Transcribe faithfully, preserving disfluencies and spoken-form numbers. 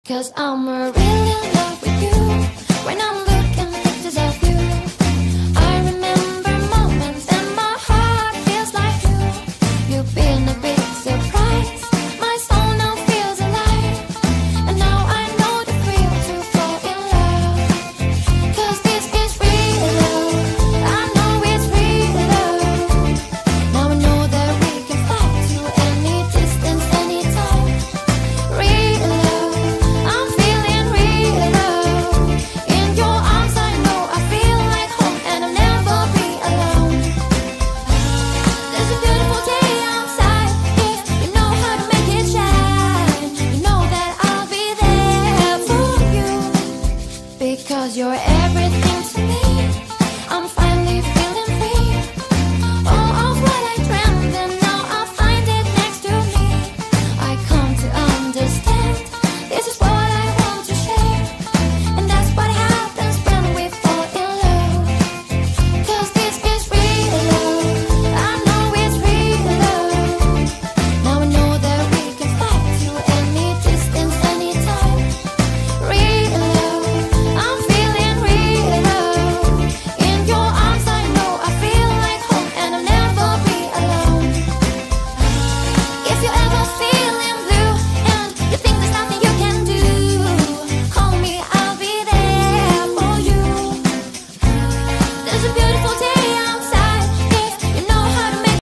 Cause I'm really in love with you. When I'm looking at pictures of you, I remember moments and my heart feels like you. You've been a big surprise. My soul now feels alive. And now I know the thrill to fall in love. Cause this is real love. I know it's real love. Now I know that we can fly to any distance, anytime. Real love. I'm feeling real love. In your arms I know I feel like home, and I'll never be alone. There's a beautiful day outside. If you know how to make it shine, you know that I'll be there for you. Because you're everything